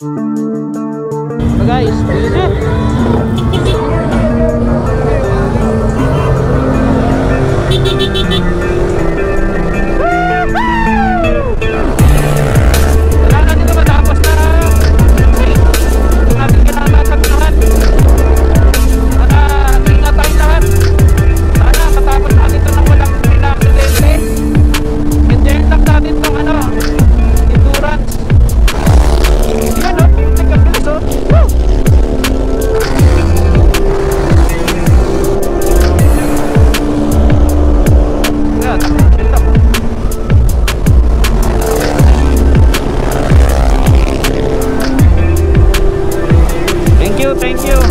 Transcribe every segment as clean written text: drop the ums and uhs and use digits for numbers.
So guys, this is it. Thank you.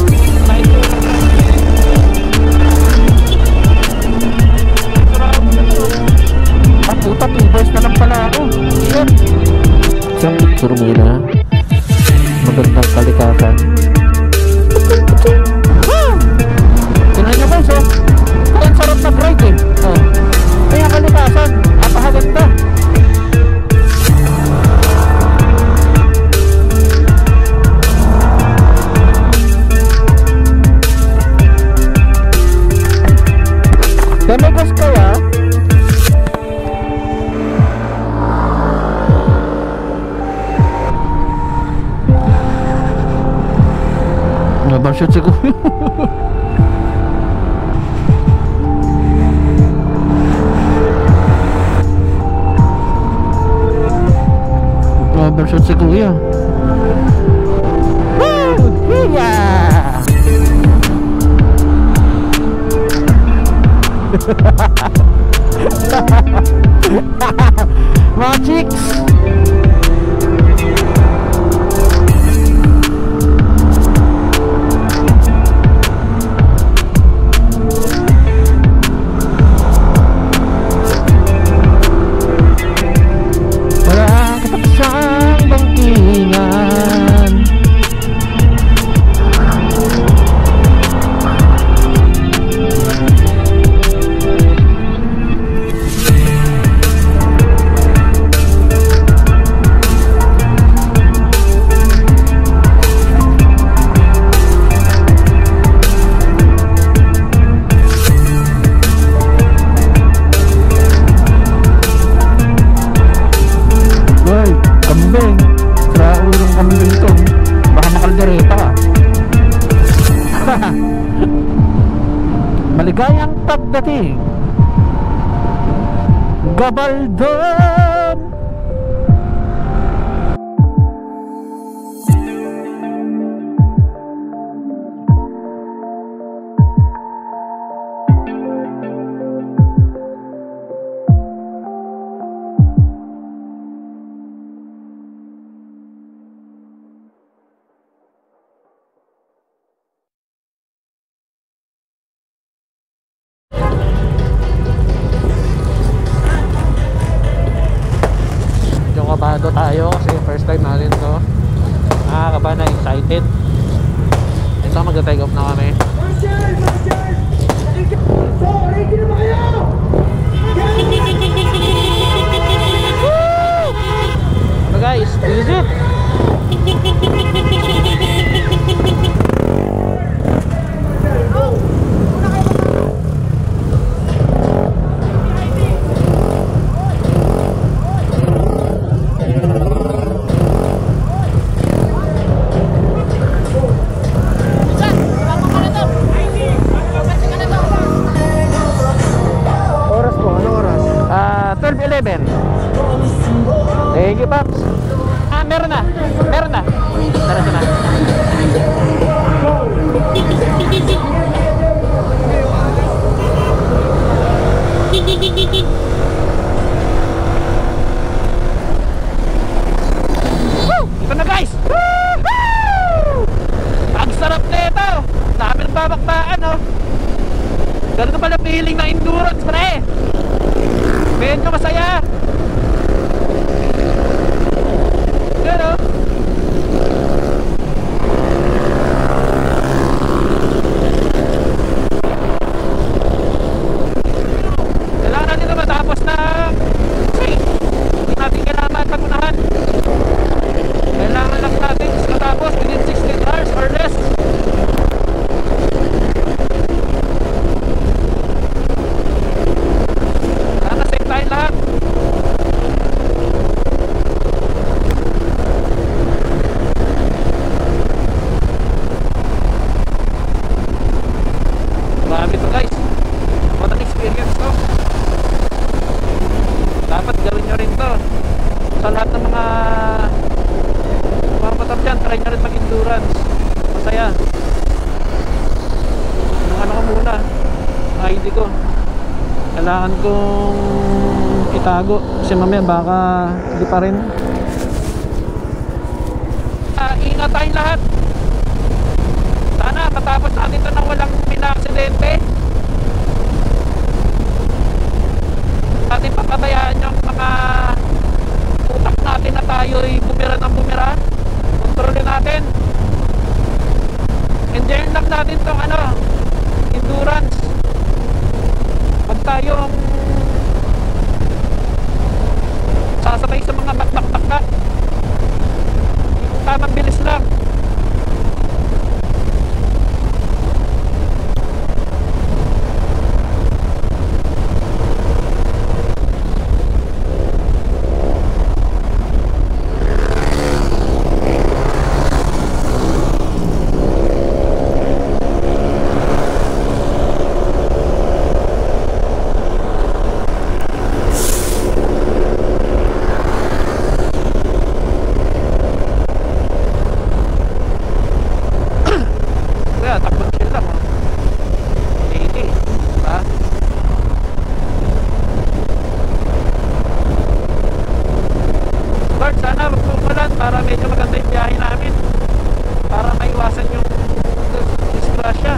Puta, 2 bars na lang pala ako. Shit. Isang picture muna. Magandang kalikasan. Tingnan nyo guys, oh. Ang sarap na ride eh. Oh. Kaya kalikasan. Napakaganda. Damagas kaya? Nabarshoot siguro. Nabarshoot siguro yan. Woo! Yeah! Mga chicks. Wala kataksang bangkingan. Maligayang pagdating Gabaldon. Kabado tayo kasi first time natin to. Nakakaba na, excited. Ito, mag-take off na kami. So guys, this is it. Thank you, Paps. Meron na. Tara na. Ito na guys. Ang sarap na ito. Dami ng babakbakan, oh. Ganito pala feeling ng endurance, pre. Medyo masaya. Pero kailangan natin na matapos na kasi hindi natin kailangan magpagunahan. Kailangan lang natin try nyo rin mag-endurance. Masaya. Yung ano ko muna, ID ko. Kailangan kong itago kasi mamaya baka hindi pa rin. Ingat tayong lahat. Sana matapos natin ito nang walang mina-aksidente. Natin papabayaan yung mga utak natin na tayo'y bumira ng bumira. Kontrolin natin. Enjoyin lang natin itong endurance. Huwag tayong sasabay sa mga bakbak-bakbak. Tamang bilis lang. Para medyo maganda yung biyahe namin, para maiwasan yung disgrasya.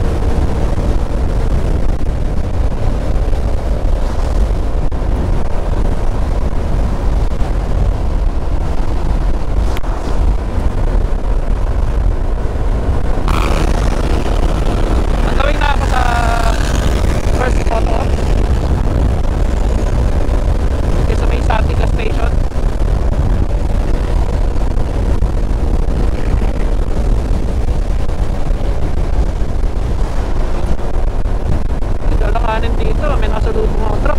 Nagawin na ako sa first photo dito sa may Satika station. Dito, may nakasalubong mga truck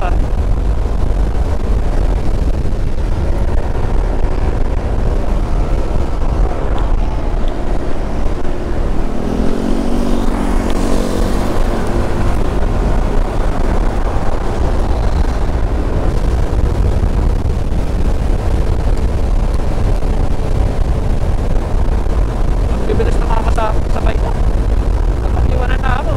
Ang bibilis na mga kasabay ko. Nagpakiwanan na ako.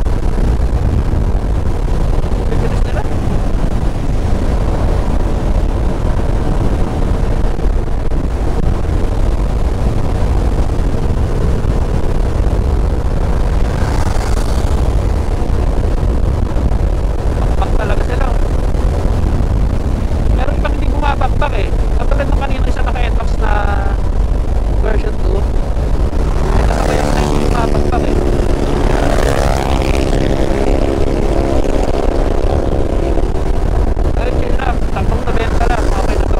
Katulad ng kanina isa naka-NMAX na version 2. May nakabayang na hindi mapagpag Ay, chill na. Tampang na benta lang. Okay na to.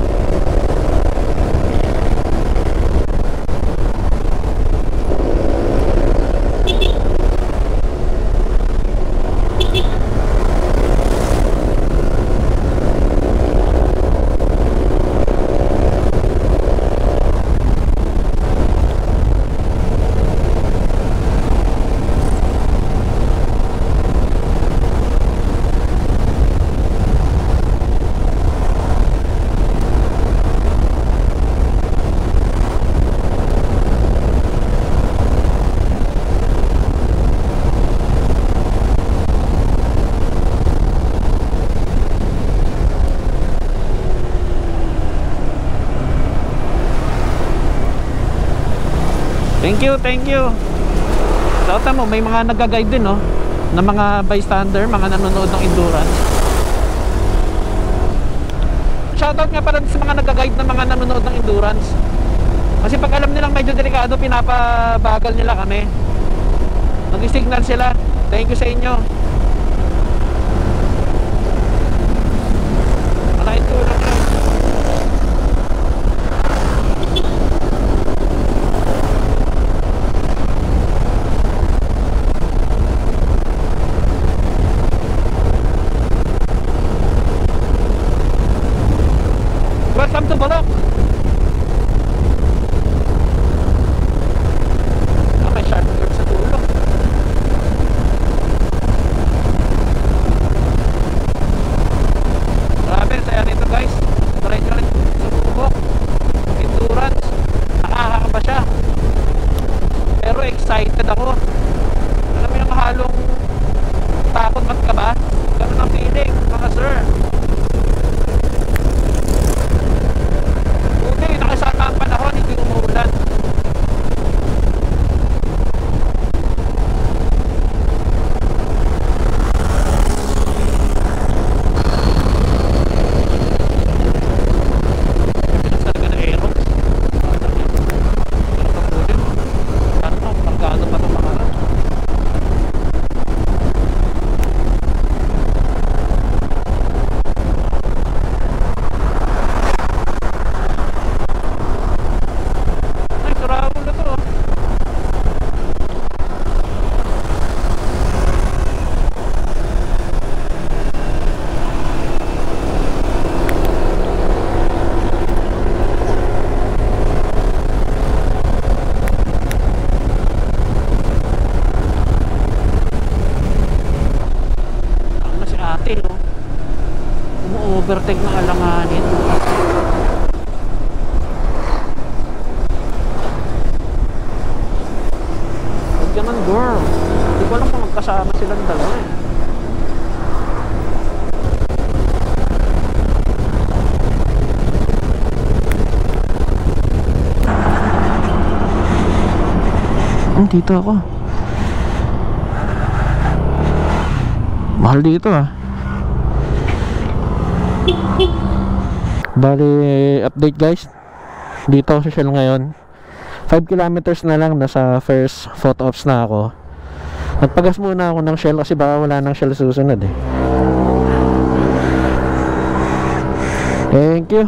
Thank you. Sa mo, may mga nag-guide din, no? Na mga bystander, mga nanonood ng endurance. Shoutout nga pala sa mga nag-guide na mga nanonood ng endurance. Kasi pag alam nilang medyo delikado, pinapabagal nila kami. Nag-signal sila. Thank you sa inyo. Malaking tulong yan. Welcome to Balok. May sharp curve sa dulo. Grabe, saya nito guys. overtake ng alanganin. Huwag ganun, girl. Hindi ko alam kung magkasama silang dalawa eh. Dito ako. Mahal dito ah. Bali, update guys. Dito ako sa Shell ngayon. 5 kilometers na lang, nasa first photo ops na ako. Nagpagas muna ako ng Shell kasi baka wala ng Shell susunod eh. Thank you.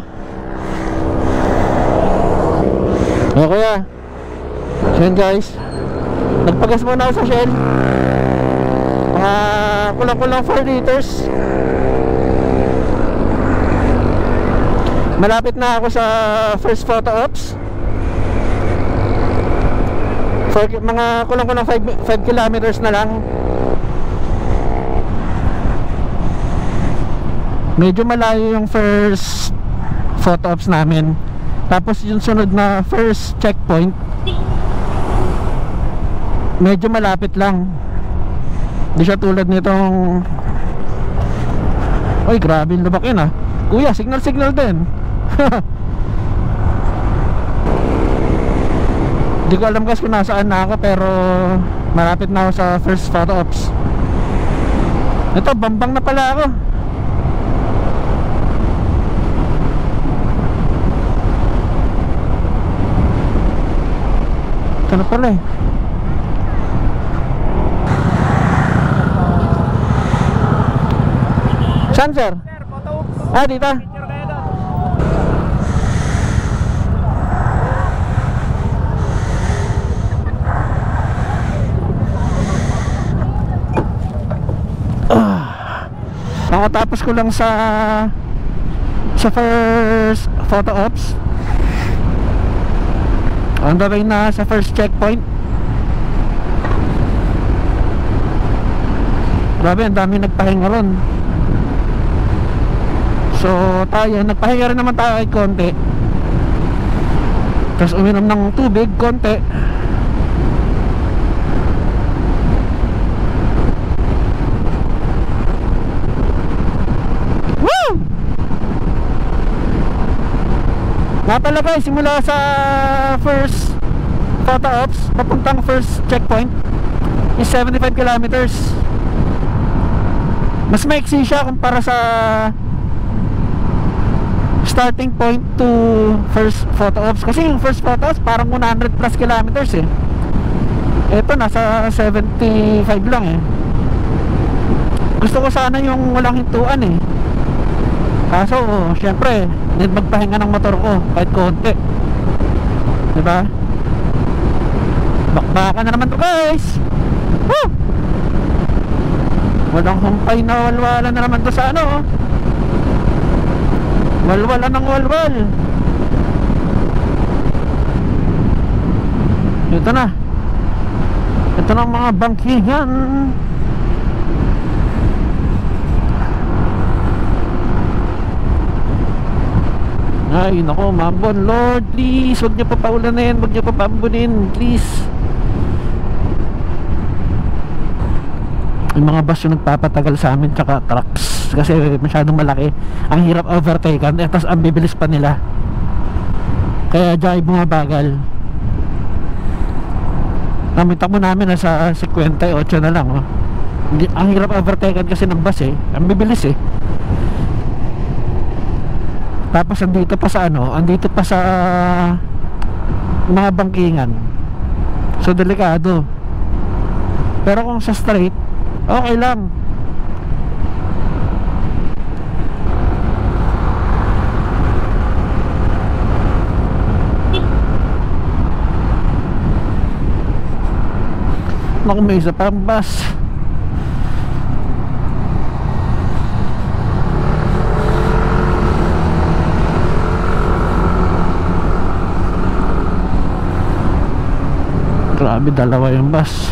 Okay so yun guys, nagpagas muna ako sa Shell. Kulang-kulang 4 liters. Malapit na ako sa first photo ops. Mga kulang-kulang 5 kilometers na lang. Medyo malayo yung first photo ops namin. Tapos yung sunod na first checkpoint, medyo malapit lang. Hindi siya tulad nitong... Oy, grabe yung lubak yun ah. Kuya, signal din. Hindi ko alam kasi kung nasaan na ako, pero malapit na ako sa first photo ops. Ito, bambang na pala ako. Ito na pala eh. Saan sir? Dito. Nakatapos ko lang sa first photo ops. On the way na sa first checkpoint. Grabe, ang dami nagpahinga ron. So tayo, nagpahinga rin naman tayo ay konti. Tapos uminom ng tubig, konti. Woo! Nga pala guys, simula sa first photo ops papuntang first checkpoint is 75 kilometers. Mas maiksi siya kumpara sa starting point to first photo ops. Kasi yung first photo ops parang 100 plus kilometers eh. Ito nasa 75 lang eh. Gusto ko sana yung walang hintuan eh. Kaso syempre need magpahinga ng motor ko kahit konti, diba? Bakbakan na naman to guys. Woo! Walang humpay na walwala na naman to sa ano. Walwala ng walwal. Ito na. Ito na ang mga bangkingan. Ay nako, mambon. Lord please, huwag niyo pa paulanin, huwag niyo pa paambunin, please. Yung mga bus yung nagpapatagal sa amin, tsaka trucks, kasi masyadong malaki, ang hirap overtaken, tapos ang bibilis pa nila, kaya dyan bumabagal. Takbo namin nasa 58 na lang oh. Ang hirap overtaken kasi ng bus eh, ang bibilis eh. Tapos andito pa sa ano, andito pa sa mga bangkingan, so delikado. Pero kung sa straight, okay lang. Naku, may isa pang bus. Grabe, dalawa yung bus.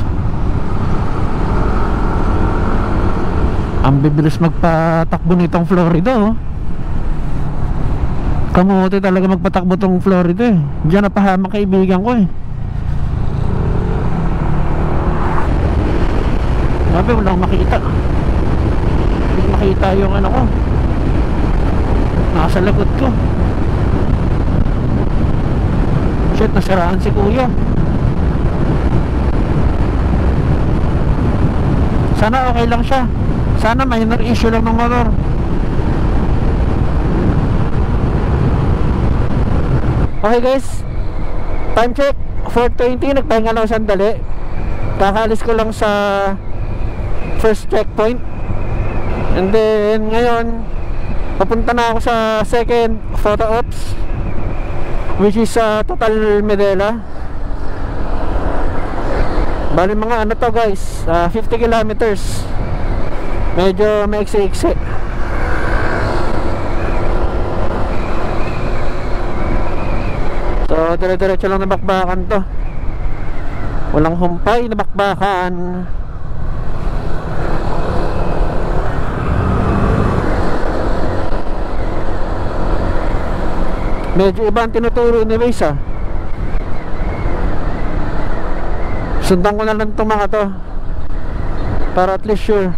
Ang bibilis magpatakbo nitong Florida oh. Kamuti talaga magpatakbo tong Florida eh. Diyan napahamak kaibigan ko eh. Sabi walang makita. Hindi makita yung ano ko. Nasa lagot ko. Shit, nasiraan si kuya. Sana okay lang siya. Sana minor issue lang ng motor. Okay guys, time check 4:20, nagpahinga lang sandali. Kakalis ko lang sa first checkpoint. And then ngayon papunta na ako sa second photo ops, which is Total Medela. Bali mga ano to guys, 50 kilometers. Medyo maiksi-iksi. So dire-diretso lang na bakbakan to. Walang humpay na bakbakan. Medyo iba ang tinuturo ni Waze Sundan ko na lang itong mga to para at least sure.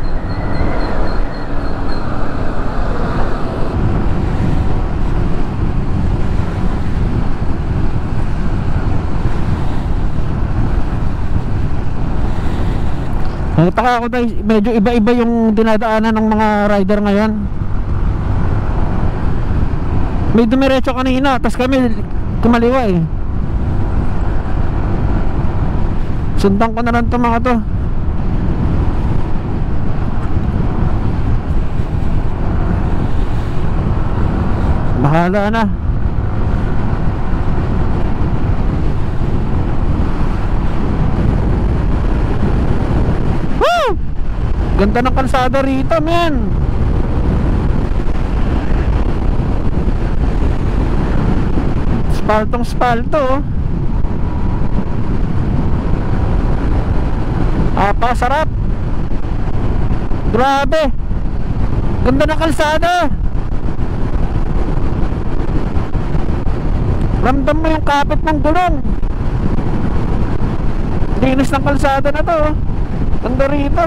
Nagtaka ako dahil medyo iba-iba yung dinadaanan ng mga rider ngayon. May dumiretso kanina, tapos kami kumaliwa eh. Sundan ko na lang itong mga to. Bahala na. Woo! Ganda ng kalsada rito, men. Spaltong spalto. Pasarap. Grabe. Ganda ng kalsada. Ramdam mo yung kapit ng gulong. Linis ng kalsada na to. Ganda rito.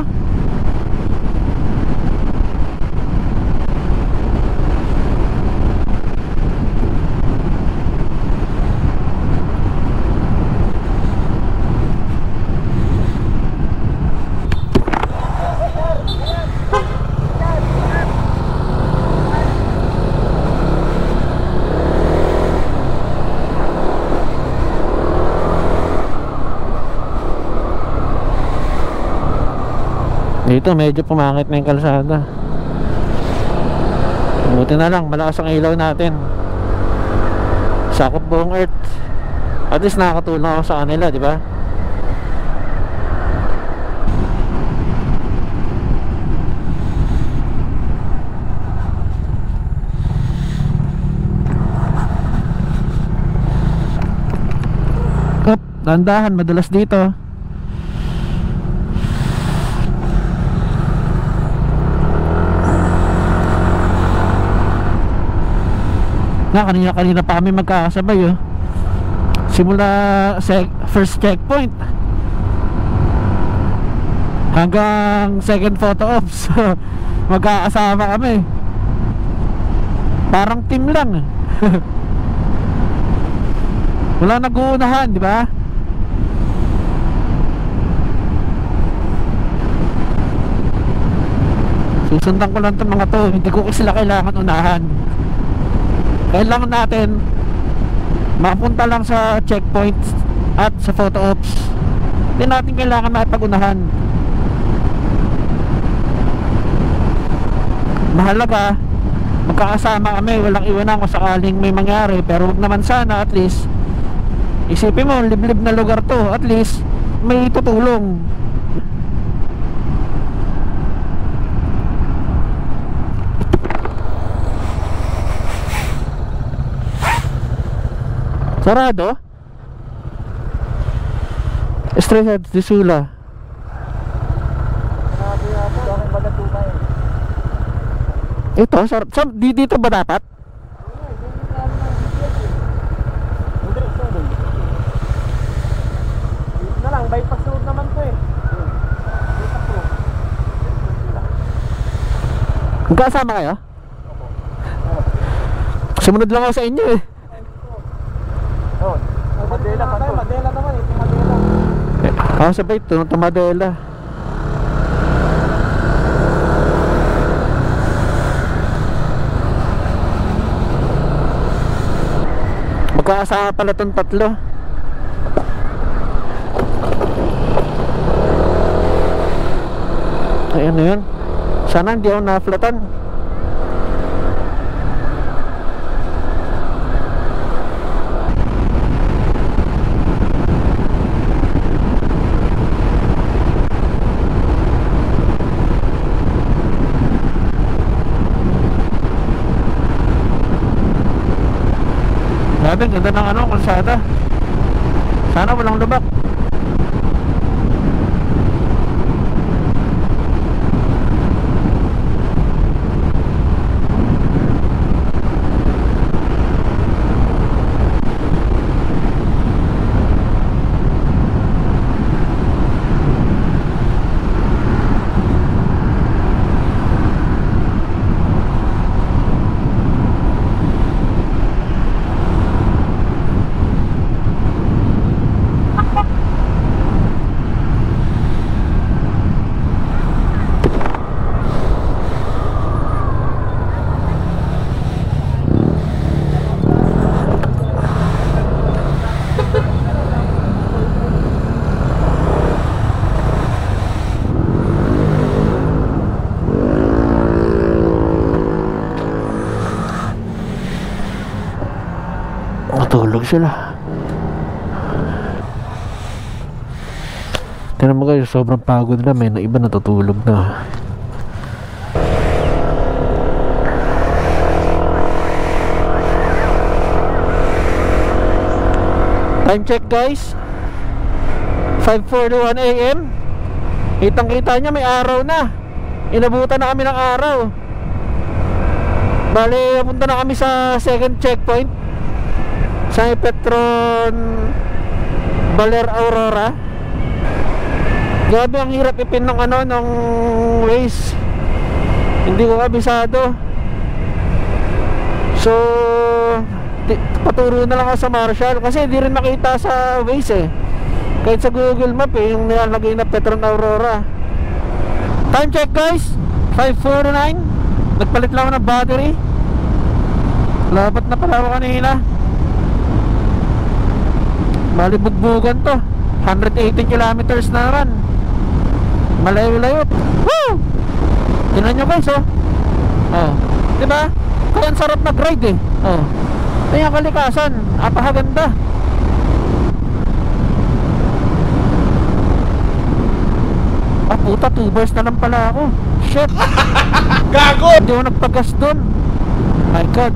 Dito medyo pumangit na yung kalsada. Buti na lang malakas ang ilaw natin. Sakop buong earth. At least nakakatulong ako sa kanila, di ba? Dandahan, madalas dito. Kanina pa kami magkakasabay simula first checkpoint hanggang second photo ops. Magkakasama kami, parang team lang. Wala nag-uunahan, di ba? Susundan ko lang itong mga to. Hindi ko sila kailangan unahan. Kailangan natin mapunta lang sa checkpoint at sa photo ops. Hindi natin kailangan makipag-unahan. Mahalaga magkakasama kami, walang iwanan kung sakaling may mangyari. Pero wag naman sana, at least isipin mo, liblib na lugar to, at least may tutulong. Sarado? Straight ahead, Sula. Ito, dito ba dapat? Magkasama kayo? Sumunod lang ako sa inyo eh. Oh, Madela pa to. Madela naman eh, Madela. Ako sabay, Madela. Magkakasama pala itong tatlo. Ayan na yun. Sana hindi ako na-flatan. Grabe, ganda ng kalsada. Sana walang lubak. Matulog sila. Tignan mo guys, sobrang pagod na. May na iba natutulog na. Time check guys, 5:41 AM. Kitang kita nyo, may araw na. Inabutan na kami ng araw. Bali, napunta na kami sa second checkpoint sa Petron Baler Aurora. Grabe, ang hirap ipin ng ng Waze. Hindi ko kabisado. So paturo na lang ako sa Marshall kasi hindi rin makita sa Waze eh. Kahit sa Google Map eh, yung nilalagay na Petron Aurora. Time check guys, 5:49. Nagpalit lang ako ng battery. Labat na pala ako kanina. Bali bugbugan to, 118 kilometers na run. Malayo-layo. Woo! Tingnan nyo guys oh. Oh, diba? Kaya ang sarap mag-ride eh. Oh, ayan kalikasan, apakaganda. Ah puta, 2 bars na lang pala ako. Shit. Gago! Hindi ako nagpagas dun. My god.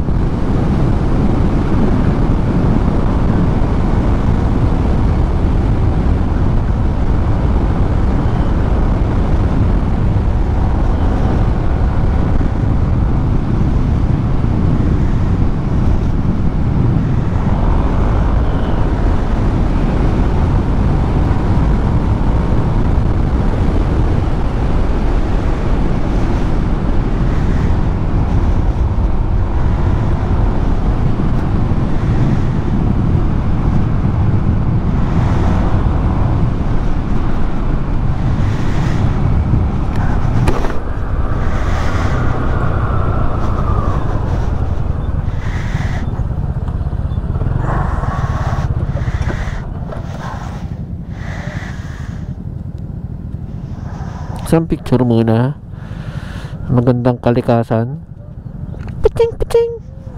Isang picture muna. Magandang kalikasan. Piching, piching.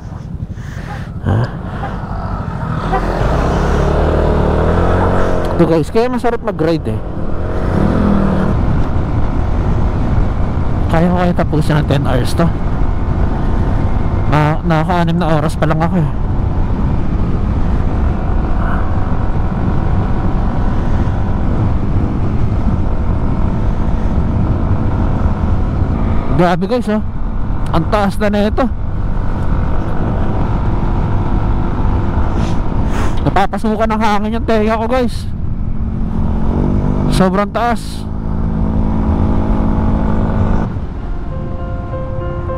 Ito guys, kaya masarap mag-ride eh. Kaya ko kaya tapusin ng 10 hours to. Nakaka-6 na oras pa lang ako eh. Grabe guys oh, ang taas na ito. Napapasukan ng hangin yung tenga ko guys. Sobrang taas.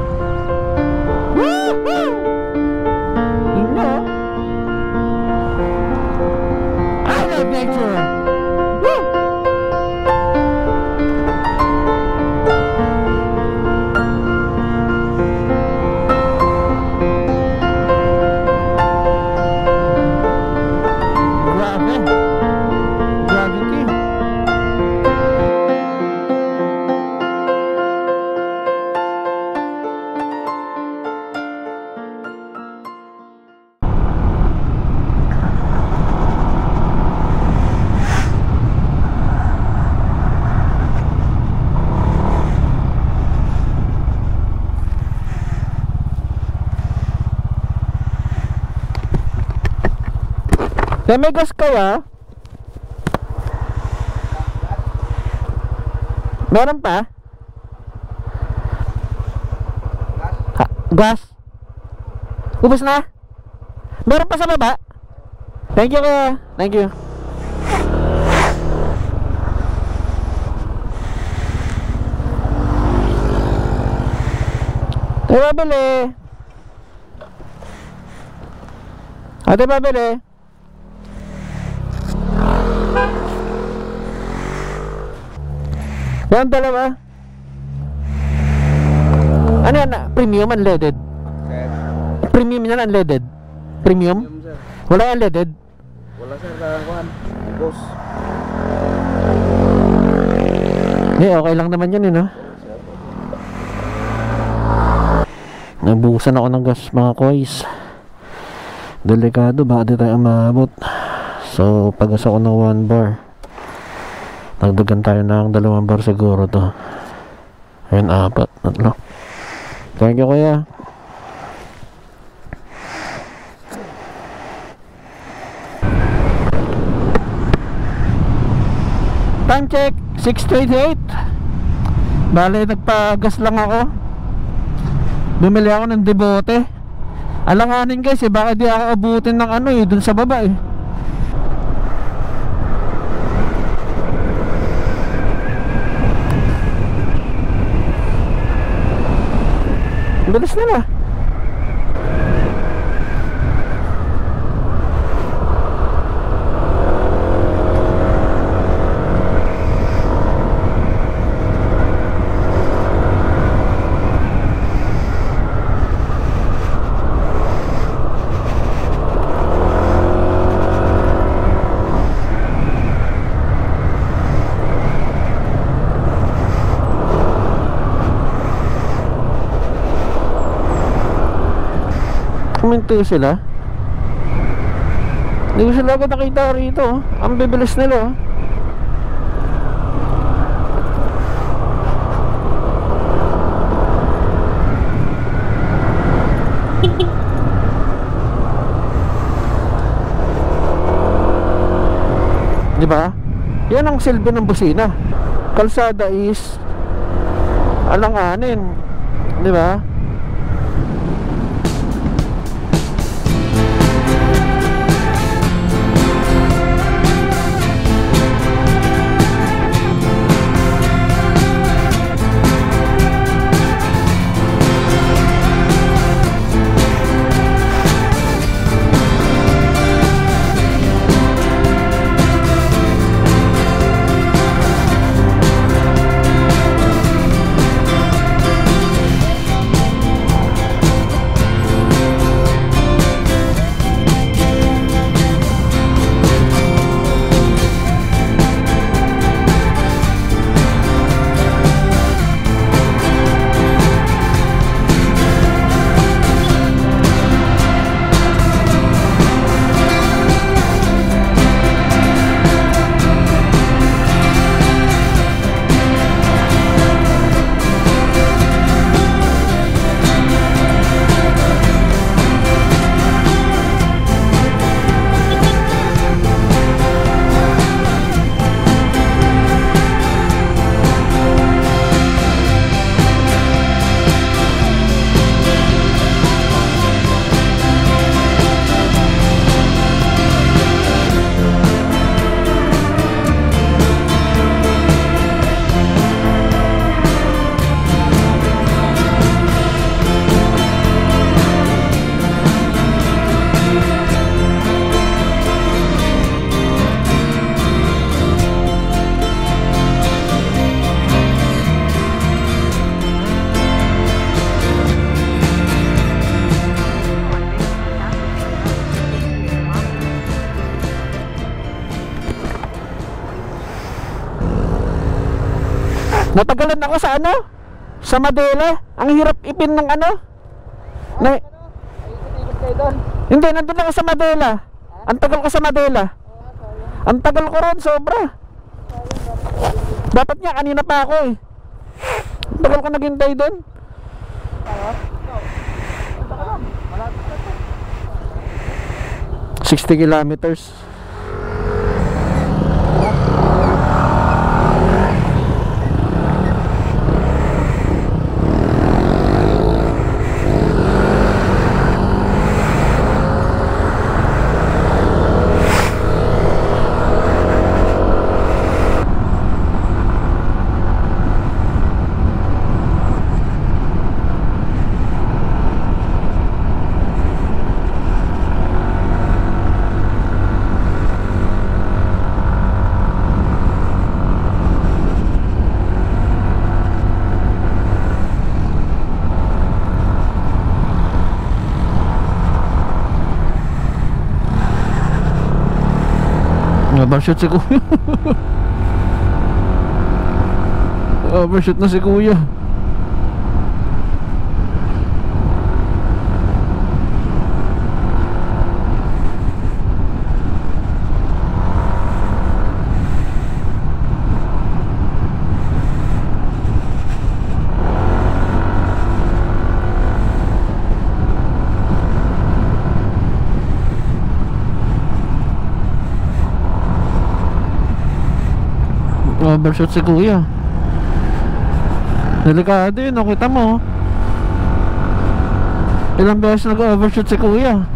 Kaya may gas kaya? Meron pa? Gas? Ubus na? Meron pa sa baba? Thank you kuya. Thank you. Ate pabili. Ate pabili. Yan dalawa. Ano yan? Premium unleaded? Premium yan unleaded? Premium? Sir. Wala unleaded? Wala sir, kakakuhan. Boss. Okay lang naman yan no? Nabuhusan ako ng gas mga koys. Delikado, baka di tayo maabot. So pagas ako ng 1 bar. Nagdagan tayo ng 2 bar siguro to. Ayun, 4, 3. Thank you kuya. Time check 6:28. Bale nagpagas lang ako. Bumili ako ng debote. Alanganin guys baka di ako abutin ng dun sa baba Bilis nila. Kuminto sila. Hindi ko sila agad nakita rito. Ang bibilis nila Di ba? Yan ang silbi ng busina. Kalsada is alanganin. Di ba? Natagalan ako sa sa Madela. Ang hirap ipin ng na, hindi, nandun ako sa Madela. Ang tagal ko sa Madela. Ang tagal ko ron, sobra. Dapat nga, kanina pa ako Ang tagal ko naghintay doon. 60 kilometers. Overshoot si kuya. Overshoot na si kuya. Overshoot si kuya. Delikado yun, nakita mo. Ilang beses nag-overshoot si kuya.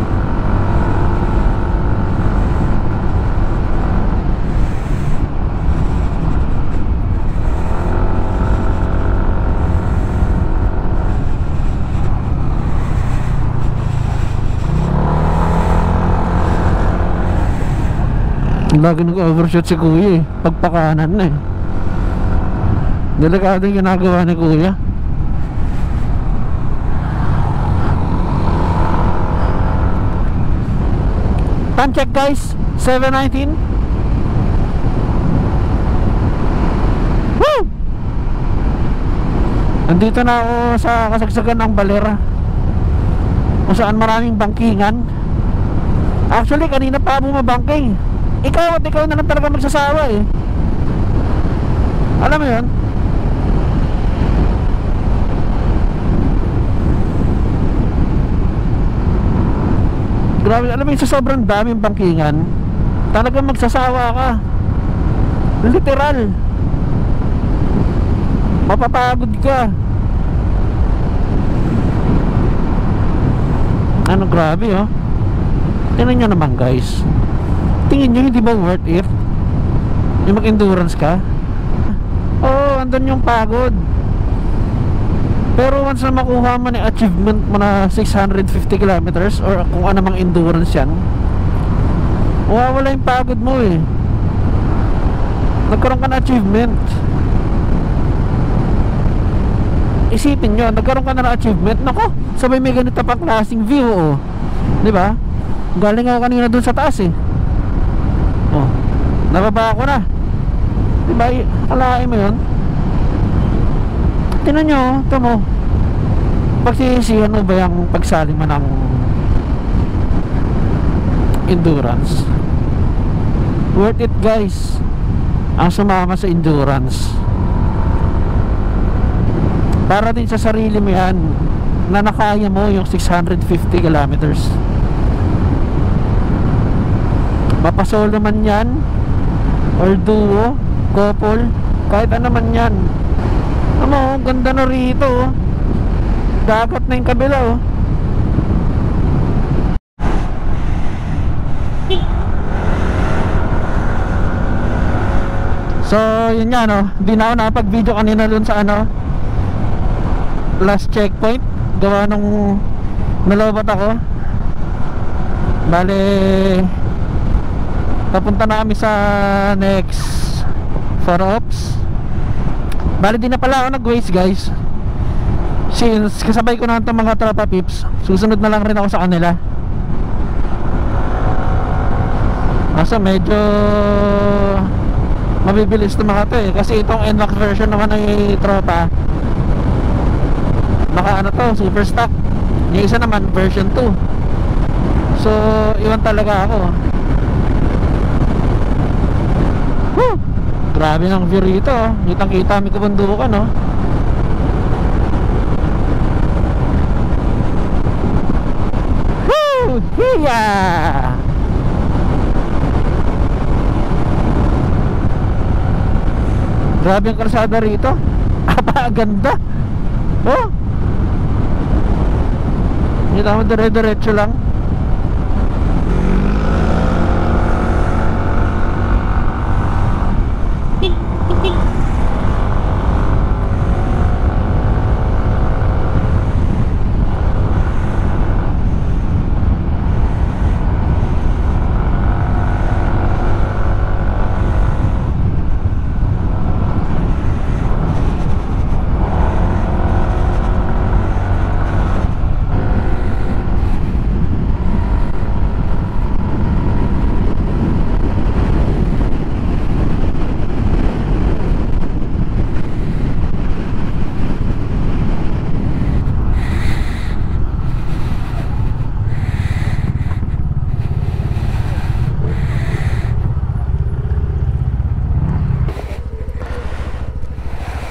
Lagi nag-overshoot si kuya eh. Pagpakanan na eh. Delikado yung ginagawa ni kuya. Time check guys, 7:19. Woo! Andito na ako sa kasagsagan ng Balera, kung saan maraming bangkingan. Actually kanina pa bumabangking. Ikaw na lang talaga magsasawa eh. Alam mo yun? Grabe, alam mo yun, sa sobrang daming bangkingan, talagang magsasawa ka. Literal. Mapapagod ka. Ano, grabe oh. Tingnan nyo naman guys. Tingin nyo, hindi ba worth it? Yung mag-endurance ka? Oo, andun yung pagod. Pero once na makuha mo na achievement mo na 650 kilometers or kung ano mang endurance yan, mawawala yung pagod mo eh. Nagkaroon ka na achievement. Isipin nyo, nagkaroon ka na achievement. Nako, sabay may ganito pang klaseng view oh. Diba? Galing ako kanina dun sa taas eh. Oh, nababa ako na. Diba, alain mo yun. Tingnan nyo, ito mo. Pagsisihan mo ba yung pagsali mo ng endurance? Worth it guys, ang sumama sa endurance. Para din sa sarili mo yan, na nakaya mo yung 650 kilometers. Mapasolo man yan, or duo, couple, kahit ano man yan. Ano, ganda na rito oh. Dagat na yung kabila oh. So yun nga no, hindi na ako nakapag-video kanina dun sa ano, last checkpoint. Gawa nung nalobat ako. Bale, papunta na kami sa next 4 ops. Bali din na pala ako nag-waste guys, since kasabay ko na itong mga tropa pips. Susunod na lang rin ako sa kanila. Kaso medyo mabibilis na ito eh, kasi itong NMAX version naman ay tropa, naka ano to, super stock. Yung isa naman version 2. So iwan talaga ako. Woo! Grabe ng view rito oh. Kitang kita may kabundukan no. Woo! Hiya! Grabe ang kalsada rito. Apaganda. Oh. Kita mo dire-diretso lang.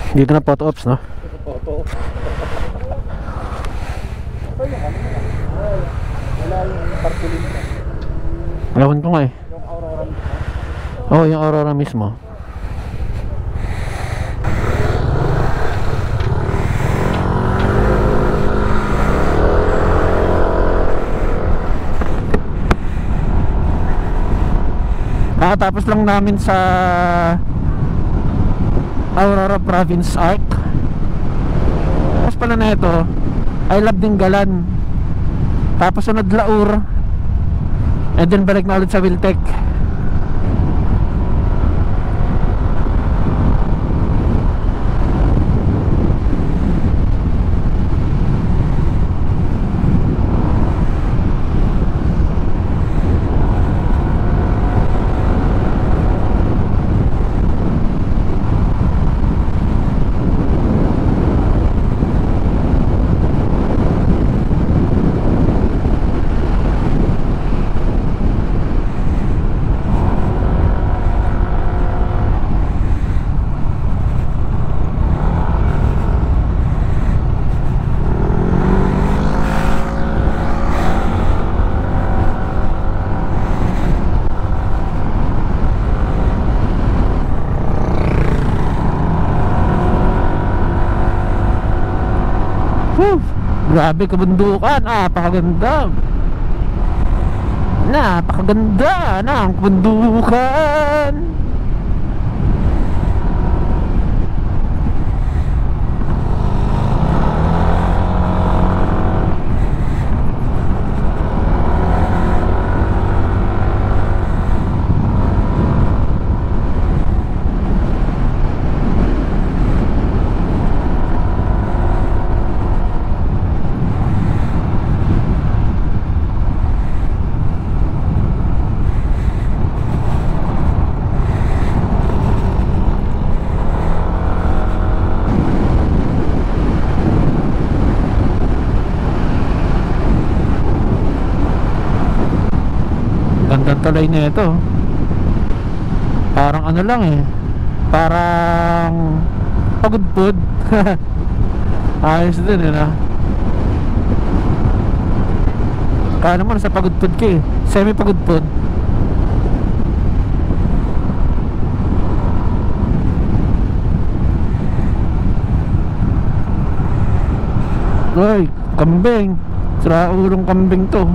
Dito na photo ops, no? Photo. Wala yung tarpaulin na. Alawan ko nga eh. Yung Aurora mismo. Oo, yung Aurora mismo. Tapos lang namin sa Aurora Province Arc. Tapos pala na ito I Love Dingalan. Tapos sunod Laur. And then balik na ulit sa Wiltec. Grabe kabundukan, napakaganda. Napakaganda ng kabundukan. Gandang tuloy na ito. Parang ano lang eh, parang pagudpud. Ayos din eh na. Kaya naman sa pagudpud ka eh, semi pagudpud. Uy, kambing. Sira ulong kambing to.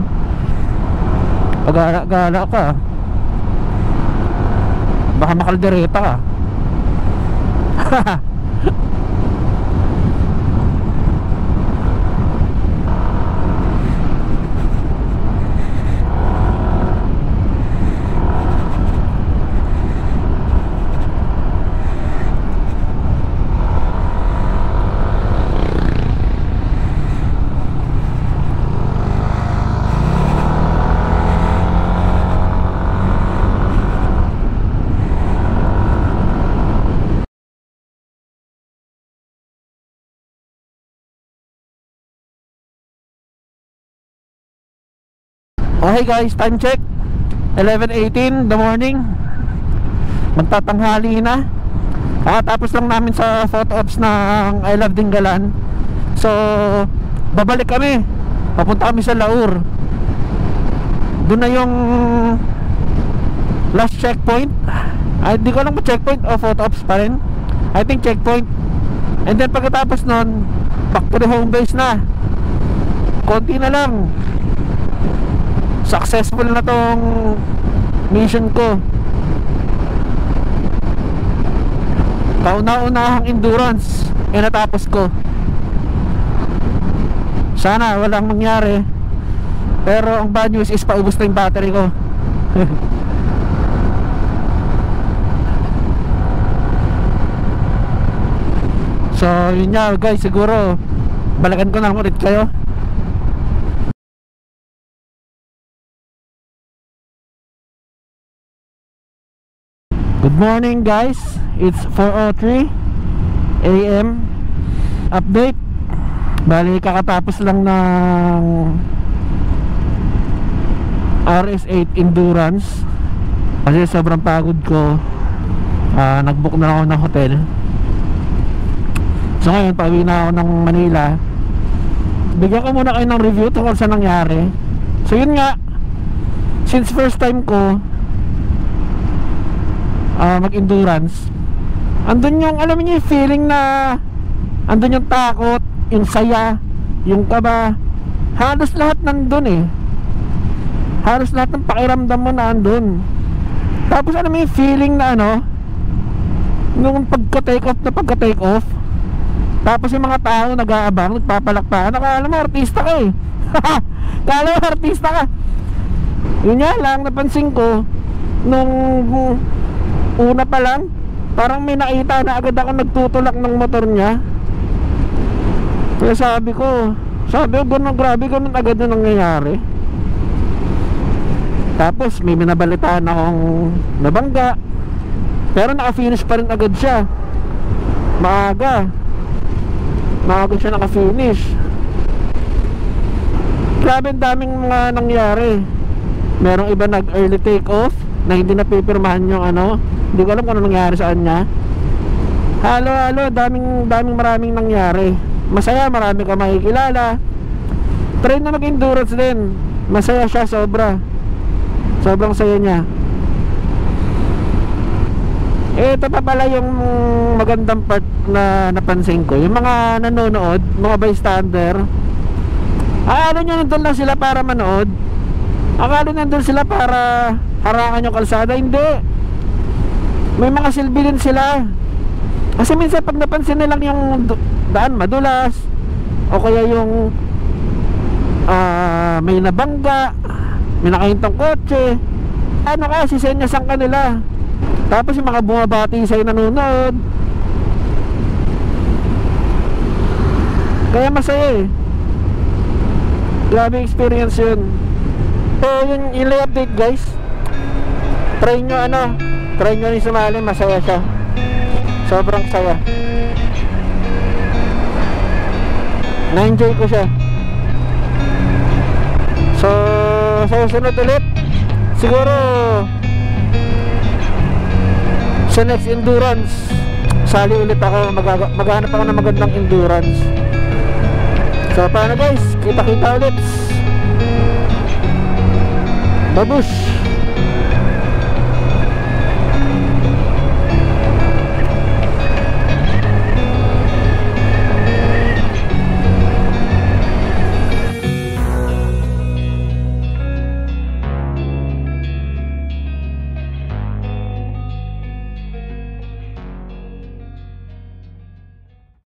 Pag-gala ka, baka makaldereta ka. Okay guys, time check 11:18 the morning. Magtatanghali na. Tapos lang namin sa photo ops ng I Love Dingalan. So babalik kami. Papunta kami sa Laur. Doon na yung last checkpoint. Hindi ko alam kung checkpoint o photo ops pa rin. I think checkpoint. And then pagkatapos nun, back to the home base na. Konti na lang. Successful na tong mission ko. Kauna-unahang endurance natapos ko. Sana walang mangyari. Pero ang bad news is paubos na yung battery ko. So yun nga guys, siguro balakan ko na lang ulit kayo. Good morning guys, it's 4:03 AM. Update. Bali kakatapos lang ng RS8 Endurance. Kasi sobrang pagod ko. Nagbook na ako ng hotel. So ngayon, pauwi na ako ng Manila. Bigyan ko muna kayo ng review tungkol sa nangyari. So yun nga, since first time ko mag-endurance, andun yung, alam niyo yung feeling na andun yung takot, yung saya, yung kaba. Halos lahat nandun eh. Halos lahat ng pakiramdam mo na andun. Tapos alam mo yung feeling na ano, nung pagka-take off, tapos yung mga tao nag-aabang, nagpapalakpakan. Nakala mo artista ka eh. Kala mo artista ka. Yun nga lang, napansin ko nung una pa lang, parang may nakita na agad ako nagtutulak ng motor niya. Kaya sabi ko ganun, grabe, ganun agad na nangyayari. Tapos may minabalitaan akong nabangga, pero naka-finish pa rin agad siya. Maaga siya naka-finish. Grabe, ang daming mga nangyari. Merong iba nag-early take off na hindi napipirmahan yung ano. Hindi ko alam kung ano nangyari sa kanya. Halo, maraming nangyari. Masaya, marami ka makikilala. Try na mag-endurance din. Masaya siya, sobrang saya niya. Ito pa pala yung magandang part na napansin ko. Yung mga nanonood, mga bystander, akala nyo nandun lang sila para manood. Akala nandun sila para harangan yung kalsada. Hindi. May mga silbi din sila. Kasi minsan pag napansin nilang yung daan madulas, o kaya yung may nabangga, may nakahintang kotse, ano ka, sisenyasan ka nila. Tapos yung mga bumabati sa'yo nanonood. Kaya masaya eh. Grabe experience yun. So yun yung update guys. Try nyo yung sumali, masaya siya. Sobrang saya. Na-enjoy ko siya. So sa susunod ulit, siguro sa next endurance, sali ulit ako. Maghanap ako ng magandang endurance. So paano guys, kita ulit. Babush.